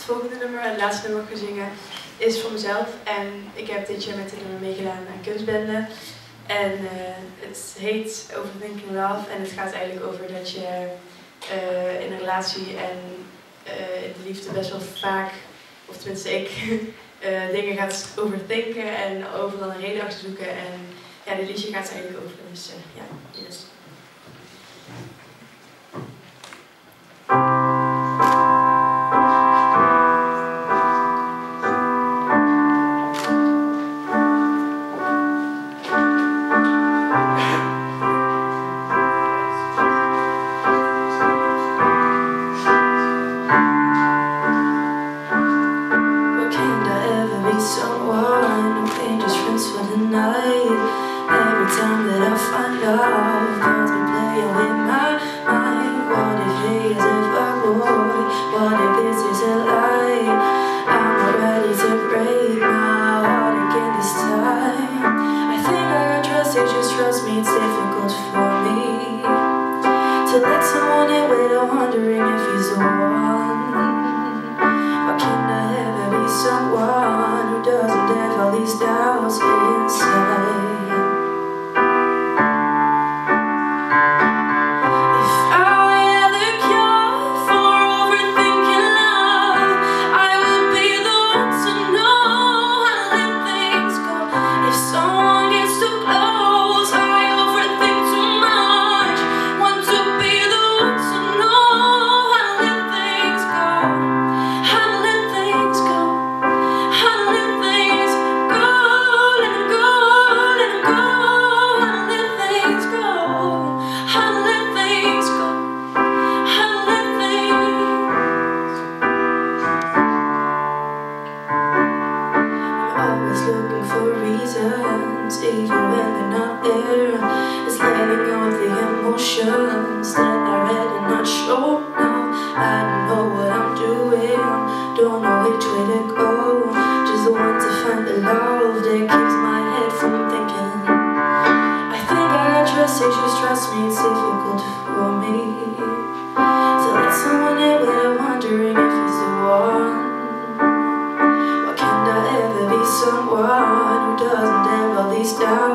volgende nummer, het laatste nummer ga zingen, is voor mezelf. En ik heb dit jaar met dit nummer meegedaan aan Kunstbende. En het heet Overthinking Love en het gaat eigenlijk over dat je in een relatie en in de liefde best wel vaak, of tenminste ik, dingen gaat overdenken en overal een reden achter zoeken. En ja, dit liedje gaat er eigenlijk over. Dus ja, hier is het. Someone who ain't just friends for the night. Every time that I find love, thoughts been playing with my mind. What if he is a boy? What if this is a lie? I'm not ready to break my heart again this time. I think I got trust, you just trust me. It's difficult for me to let someone in without wondering if he's the one. Why can't I ever be someone who doesn't have all these doubts inside? If I had the cure for overthinking love, I would be the one to know how to let things go. If someone gets too close, I overthink too much. Want to be the one to know how to let things go. How to let things go. How to let things go. Let it go, let it go. How to let things go. How to let things go. How to let things. I'm always looking for reasons, even when they're not there. It's letting go of the emotions that I read and not show now. I don't know what I'm doing, don't know which way to go. Just want to find the love that keeps my head from thinking. I think I got trust, you just trust me. It's difficult for me to let someone in without wondering if he's the one. Why can't I ever be someone who doesn't have all these doubts?